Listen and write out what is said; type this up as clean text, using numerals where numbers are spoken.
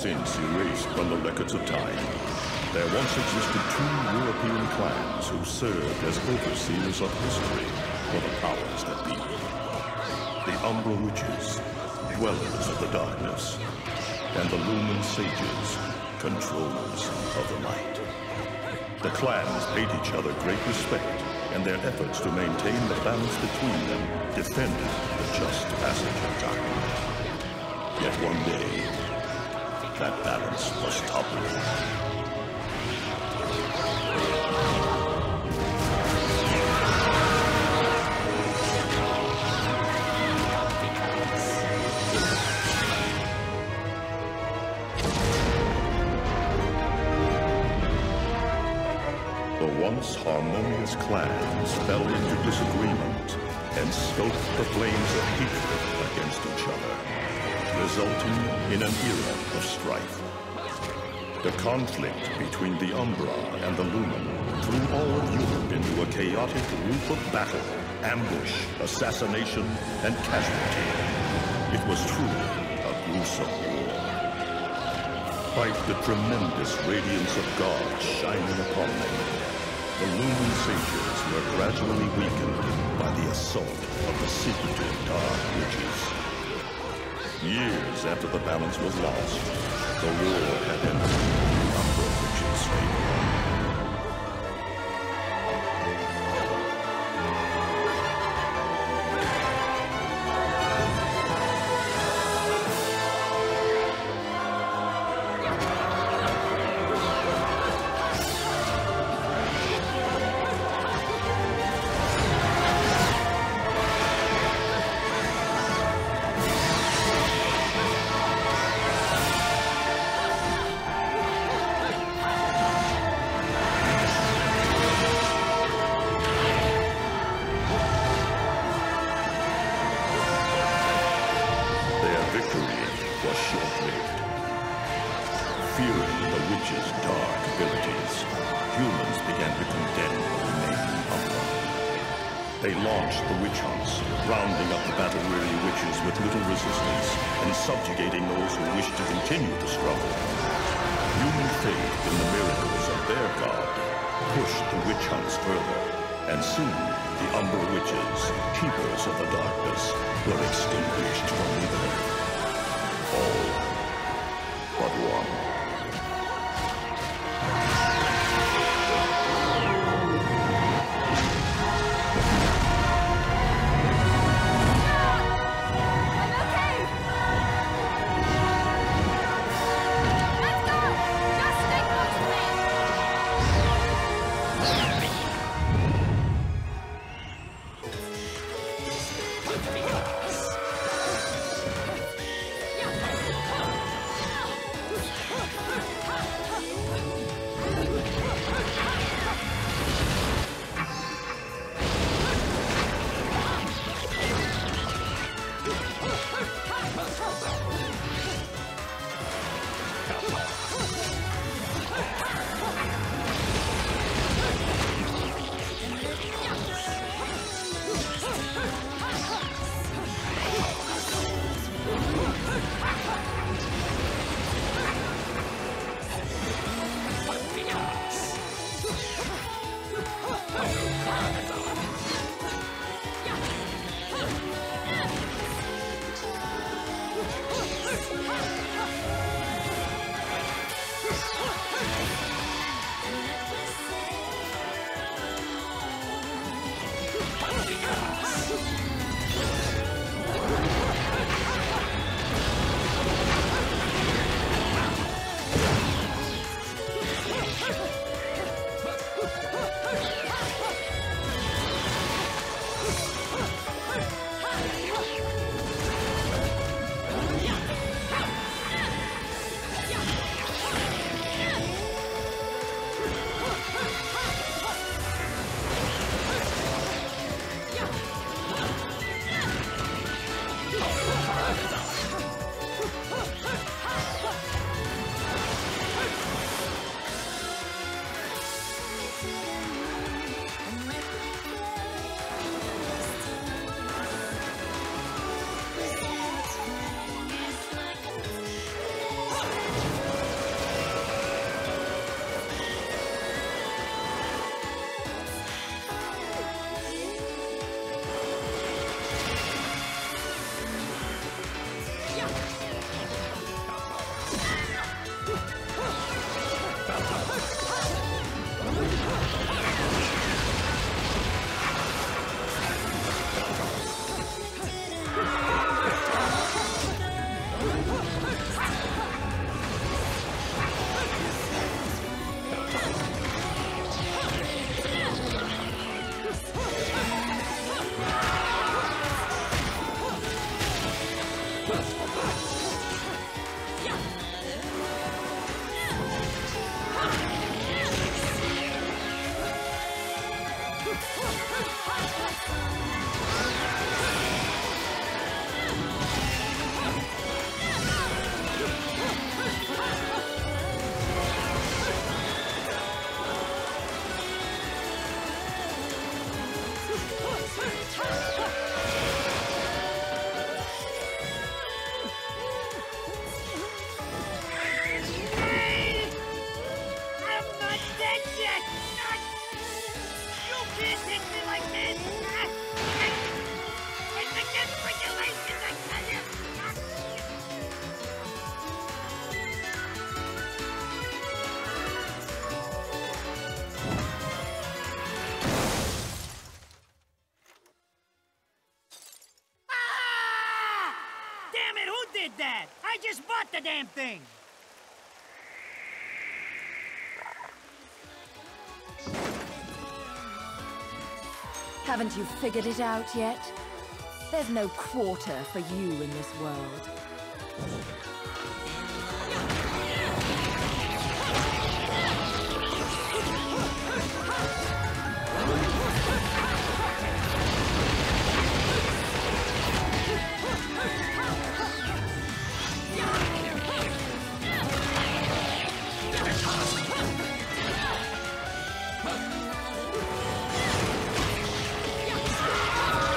since erased from the records of time, there once existed two European clans who served as overseers of history for the powers that be. The Umbra Witches, dwellers of the darkness, and the Lumen Sages, controllers of the light. The clans paid each other great respect, and their efforts to maintain the balance between them defended the just passage of time. Yet one day, that balance was toppled. The once harmonious clans fell into disagreement and stoked the flames of hatred against each other, resulting in an era of strife. The conflict between the Umbra and the Lumen threw all of Europe into a chaotic loop of battle, ambush, assassination, and casualty. It was truly a gruesome war. Despite the tremendous radiance of God shining upon them, the Lumen Sages were gradually weakened by the assault of the secretive Dark Witches. Years after the balance was lost, the war had ended in the Umbra Witches' favor. Fearing the witches' dark abilities, humans began to condemn the remaining Umbra. They launched the witch hunts, rounding up the battle-weary witches with little resistance and subjugating those who wished to continue the struggle. Human faith in the miracles of their god pushed the witch hunts further, and soon the Umbra Witches, keepers of the darkness, were extinguished from the earth. All but one. That? I just bought the damn thing! Haven't you figured it out yet? There's no quarter for you in this world.